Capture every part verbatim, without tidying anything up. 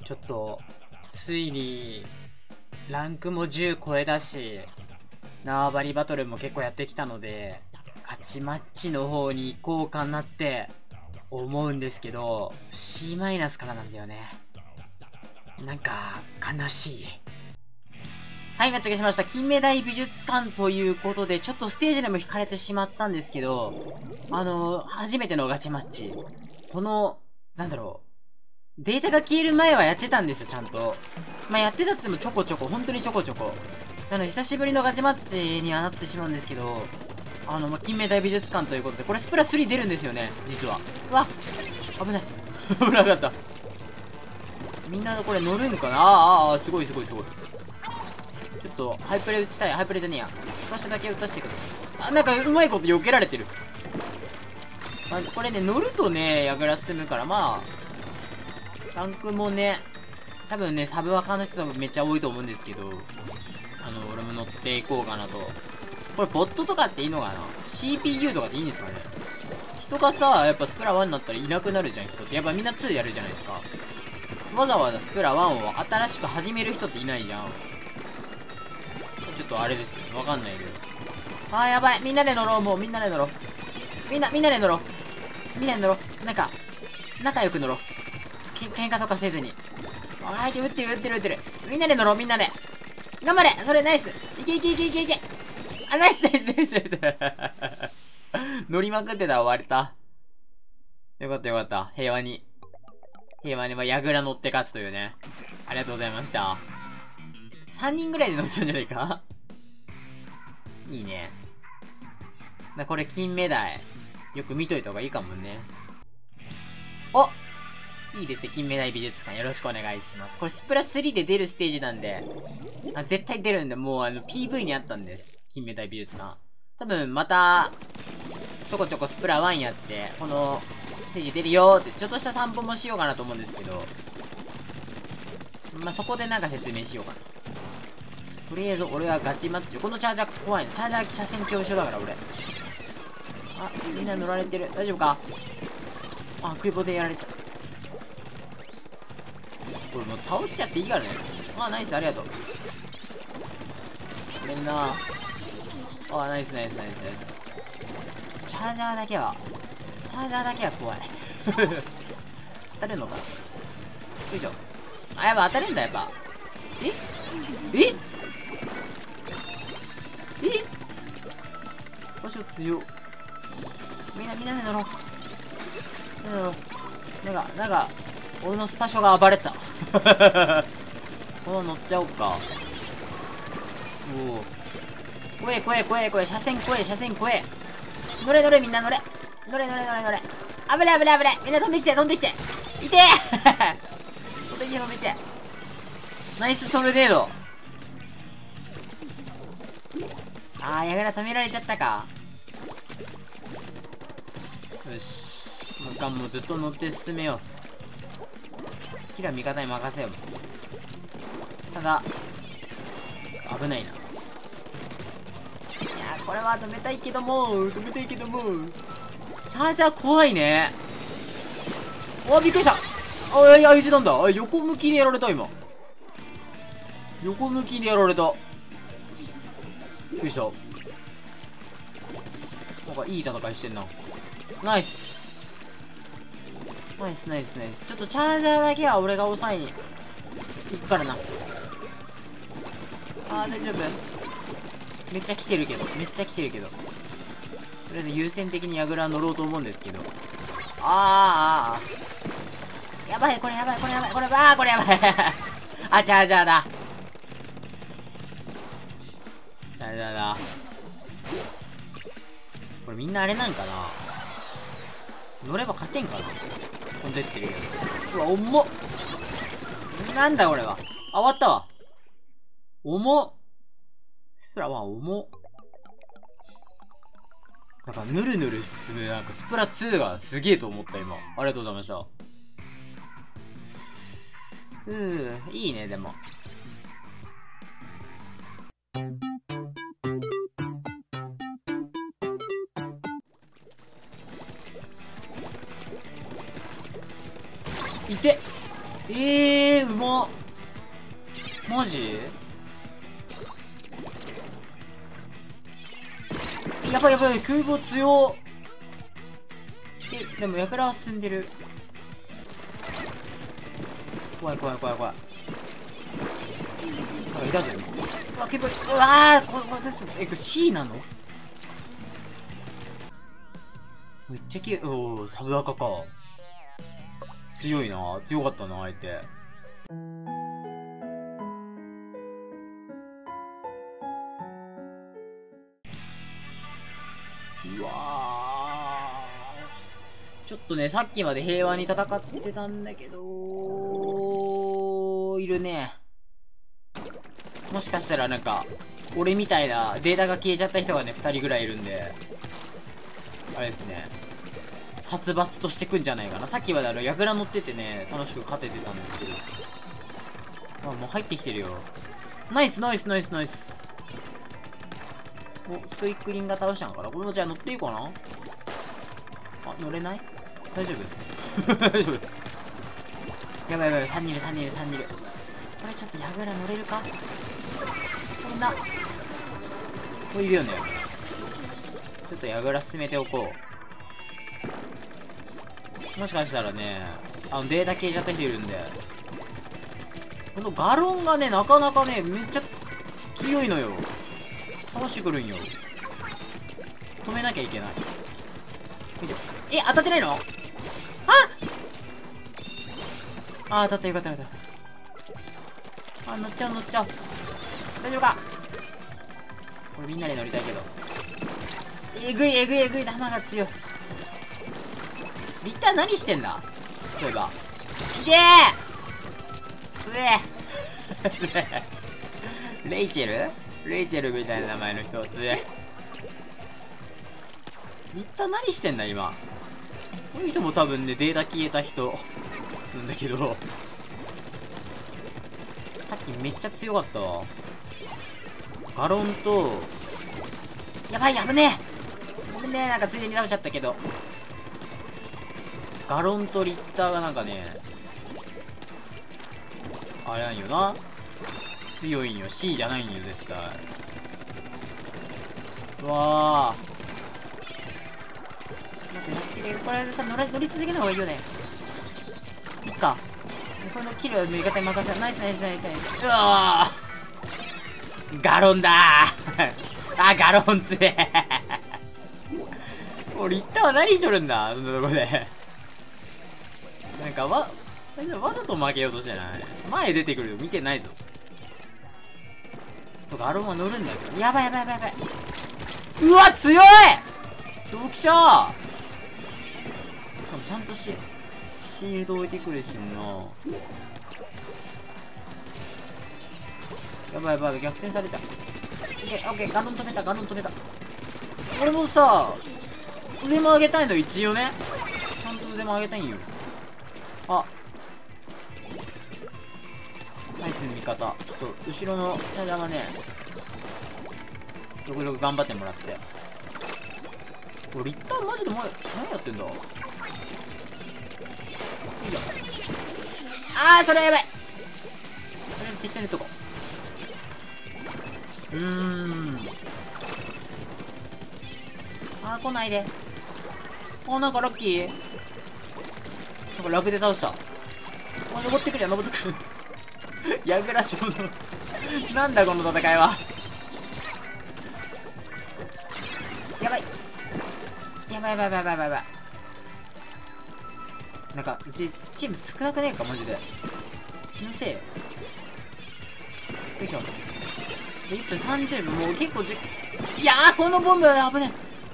ちょっと、ついに、ランクもじゅう超えだし、縄張りバトルも結構やってきたので、勝ちマッチの方に行こうかなって思うんですけど、シーマイナス からなんだよね。なんか、悲しい。はい、間違えしました。金目鯛美術館ということで、ちょっとステージでも引かれてしまったんですけど、あのー、初めてのガチマッチ。この、なんだろう。データが消える前はやってたんですよ、ちゃんと。まあ、やってたって言ってもちょこちょこ、本当にちょこちょこ。なので、久しぶりのガチマッチにはなってしまうんですけど、あの、まあ、金目鯛美術館ということで、これスプラスリー出るんですよね、実は。うわ危ない。危なかった。みんなこれ乗るんかなあーあー、すごいすごいすごい。ちょっと、ハイプレ打ちたい。ハイプレじゃねえや。私だけ打たせてください。あ、なんか、うまいこと避けられてる。まあ、これね、乗るとね、矢倉進むから、まあ、ランクもね、多分ね、サブアカの人多分めっちゃ多いと思うんですけど、あの、俺も乗っていこうかなと。これ、ボットとかっていいのかな ?シーピーユー とかっていいんですかね。人がさ、やっぱスプラワンになったらいなくなるじゃん、人って。やっぱみんなツーやるじゃないですか。わざわざスプラワンを新しく始める人っていないじゃん。ちょっとあれですよ。わかんないけど。あーやばい。みんなで乗ろう。もうみんなで乗ろう。みんな、みんなで乗ろう。みんなで乗ろう。なんか、仲良く乗ろう。け、喧嘩とかせずに。あ、相手撃ってる撃ってる撃ってる。みんなで乗ろう、みんなで。頑張れそれナイスいけいけいけいけいけあ、ナイスナイスナイスナイス乗りまくってた。終われた。よかったよかった。平和に。平和に、まあ、矢倉乗って勝つというね。ありがとうございました。さんにんぐらいで乗ってたんじゃないかいいね。な、これ金目鯛。よく見といた方がいいかもね。おいいですね。金目鯛美術館よろしくお願いします。これスプラスリーで出るステージなんで、あ絶対出るんで、もうあの ピーブイ にあったんです。金目鯛美術館。多分また、ちょこちょこスプラワンやって、このステージ出るよーって、ちょっとした散歩もしようかなと思うんですけど、まあ、そこでなんか説明しようかな。とりあえず俺はガチマッチ。このチャージャー怖いね。チャージャー車線恐怖症だから俺。あ、みんな乗られてる。大丈夫かあ、食い棒でやられちゃった。これもう倒しちゃっていいからね。あ、ナイス、ありがとう。ごめんな。あ、ナイスナイスナイスナイス。ちょっとチャージャーだけは、チャージャーだけは怖い。当たるのかなよいしょ。あ、やっぱ当たるんだ、やっぱ。えええスパショ強っ。みんなみんなで乗ろう。みんなで乗ろう。なんか、なんか、俺のスパショが暴れてた。この乗っちゃおうか。おお。怖え怖え怖え怖え。車線怖え車線怖え。乗れ乗れみんな乗れ。乗れ乗れ乗れ乗れ。危ない危ない危ない。みんな飛んできて飛んできて。いてー飛んできて飛んできて。ナイストルネード。あー、矢倉止められちゃったか。よし。もうかん、もうずっと乗って進めよう。好きな味方に任せよう。ただ、危ないな。いやー、これは止めたいけども、止めたいけども。チャージャー怖いね。あ、びっくりした。あ、いや、あいつなんだ。あ、横向きでやられた、今。横向きでやられた。よいしょ。なんかいい戦いしてんな。ナイス。ナイスナイスナイス。ちょっとチャージャーだけは俺が抑えに行くからな。あー、大丈夫。めっちゃ来てるけど。めっちゃ来てるけど。とりあえず優先的に矢倉乗ろうと思うんですけど。あーあーあー。やばい、これやばい、これやばい、これやばい、あー、これやばい。あ、チャージャーだ。チャージャーだ。これみんなあれなんかな乗れば勝てんかな飛んでってるけど。うわ、重っ。なんだこれは。あ、終わったわ。重っ。スプラワン重っ。なんかぬるぬる進む、なんかスプラツーがすげえと思った今。ありがとうございました。うー、いいね、でも。いてえー、うまっ。マジ？やばいやばい、空母強っ。え、でもヤクラは進んでる。怖い怖い怖い怖い。なんかいたぞ今。うわ、結構、うわー、これ、これです。え、これ C なの？めっちゃきれい。おー、サブアカか。強いな。強かったな、相手。うわー。ちょっとね、さっきまで平和に戦ってたんだけど、いるね。もしかしたらなんか、俺みたいなデータが消えちゃった人がね、ふたりぐらいいるんで、あれですね。殺伐としてくんじゃないかな。さっきまであの、ヤグラ乗っててね、楽しく勝ててたんですけど。あ、もう入ってきてるよ。ナイスナイスナイスナイス。お、ストイックリンが倒したのかな。これもじゃあ乗っていいかな。あ、乗れない？大丈夫大丈夫。やばいやばい、さんにんいるさんにんいるさんにんいる。これちょっとヤグラ乗れるか。こんな。これいるよね。ちょっとヤグラ進めておこう。もしかしたらね、あのデータ消えちゃった人いるんで。このガロンがね、なかなかね、めっちゃ強いのよ。倒してくるんよ。止めなきゃいけない。え、当たってないの？ああ、当たったよかったよかった。あ、乗っちゃう乗っちゃう。大丈夫か？これみんなで乗りたいけど。えぐいえぐいえぐい、弾が強い。リッター何してんだ？そういえば。いけー！つえつえレイチェルレイチェルみたいな名前の人、つえ。リッター何してんだ今。この人も多分ね、データ消えた人なんだけど、さっきめっちゃ強かったわ。ガロンと、やばい、危ねえごめんね、なんかついでに倒しちゃったけど。ガロンとリッターがなんかね、あれなんよな。強いんよ。C じゃないんよ、絶対。うわー。待って、助けて。これさ、乗り、乗り続けた方がいいよね。いっか。このキルの塗り方に任せる。ナイスナイスナイスナイス。うわー。ガロンだー。あ、ガロンつえ。もうリッターは何しとるんだ、そんなとこで。なんかわ、わざと負けようとしてない。前出てくるの見てないぞ。ちょっとガロンは乗るんだけど。やばいやばいやばいやばい。うわ、強い！ドキシャー！しかもちゃんとシ、シールド置いてくるしんな。やばいやばい、逆転されちゃう。オッケーオッケー、ガロン止めた、ガロン止めた。俺もさ、腕も上げたいの一応ね。ちゃんと腕も上げたいんよ。あ、ナイス味方。ちょっと後ろのチャージャーがね、よくよく頑張ってもらって。これリッターマジで前何やってんだ。いいじゃん。あー、それはやばい。とりあえず適当にとこう。うーん。あー、来ないで。あ、なんかラッキー。なんか楽で倒した。あ、登ってくるよ、登ってくる。ヤグラショのなんだこの戦いは。やばいやばいやばいやばいやばいやばい。なんかうちチーム少なくねえかマジで。気のせい。よいしょ。でいっぷんさんじゅうびょう、もう結構じいやー、このボム危ね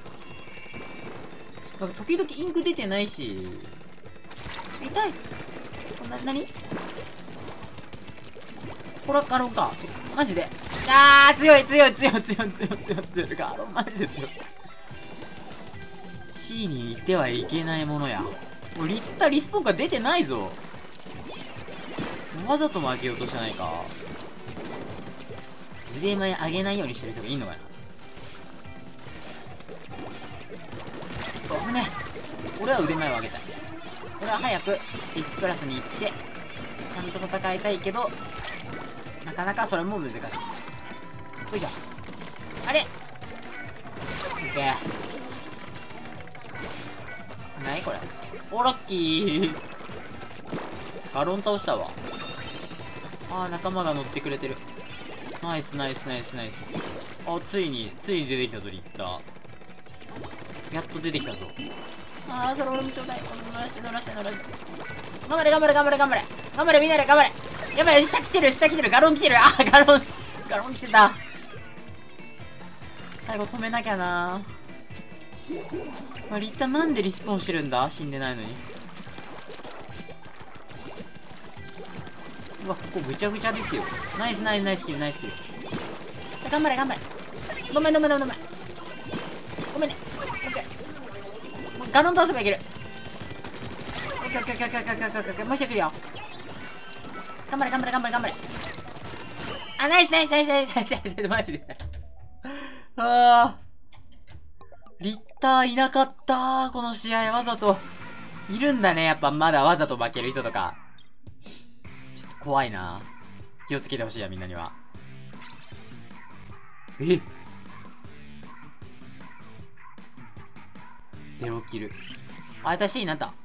え。なんか時々インク出てないし痛い。こんな、なにこれはガロンかマジで。あー、強い強い強い強い強い強い強い。ガロンマジで強い。 C にいてはいけないものや。もうリッターリスポンが出てないぞ。わざと負けようとしてないか。腕前上げないようにしてる人がいいのかな。危ねえ。俺は腕前を上げたい。俺は早く S クラスに行ってちゃんと戦いたいけど、なかなかそれも難しい。よいしょ。あれオッケー。なにこれ。お、ラッキー。ガロン倒したわ。あー、仲間が乗ってくれてる。ナイスナイスナイスナイス。あ、ついに、ついに出てきたぞ、リッター。やっと出てきたぞ。あー、それ俺もちょうだい。乗らして乗らして乗らして。頑張れ頑張れ頑張れ頑張れ。頑張れみんなで頑張れ。やばい、下来てる下来てる。ガロン来てる。あー、ガロン、ガロン来てた。最後止めなきゃな。あれ、一旦なんでリスポーンしてるんだ、死んでないのに。うわ、ここぐちゃぐちゃですよ。ナイスナイスナイスキルナイスキル。頑張れ頑張れ。ごめんごめんごめんごめん。ごめんね。オッケー。ガロン倒せばいける。オッケーオッケーオッケーオッケーオッケーオッケーオッケー。もう一人来るよ。頑張れ頑張れ頑張れ頑張れ。あ、ナイスナイスナイスナイスナイスナイス。マジで。あー。リッターいなかったー、この試合。わざと。いるんだね、やっぱまだわざと負ける人とか。ちょっと怖いな。気をつけてほしいや、みんなには。えゼロキル。あ、私になった。